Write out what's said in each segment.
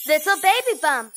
little baby bump.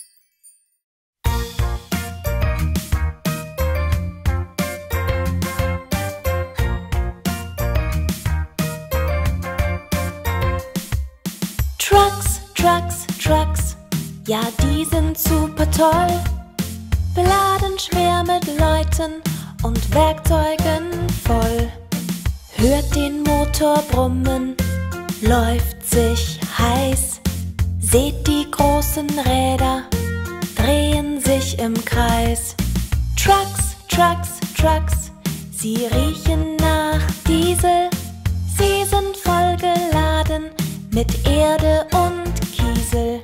Trucks, Trucks, Trucks, ja, die sind super toll. Beladen schwer mit Leuten und Werkzeugen voll. Hört den Motor brummen, läuft sich heiß. Seht die großen Räder, drehen sich im Kreis. Trucks, Trucks, Trucks, sie riechen nach Diesel. Sie sind voll geladen mit Erde und Kiesel.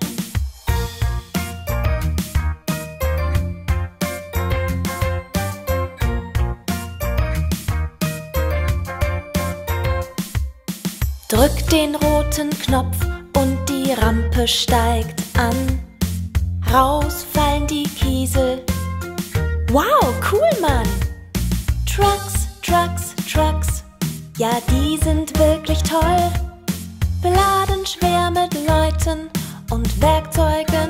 Drück den roten Knopf und die Rampe steigt an. Raus fallen die Kiesel. Wow, cool, Mann! Trucks, Trucks, Trucks, ja, die sind wirklich toll. Beladen schwer mit Leuten und Werkzeugen